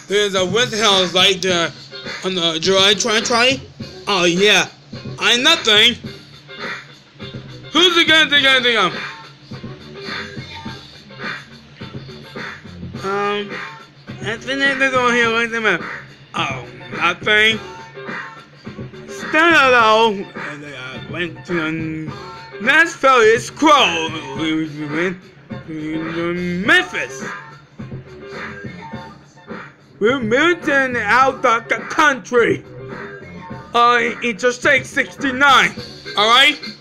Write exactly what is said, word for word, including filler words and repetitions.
There's a West House right there on the July try try. Oh yeah, I nothing. Who's it gonna think anything of? Um, that's the name that's on here. Wait a minute. Oh, nothing. Stand alone. And I went to the Nashville. It's Crow. We went to Memphis. We're moving out of the country. Uh, Interstate sixty-nine. Alright?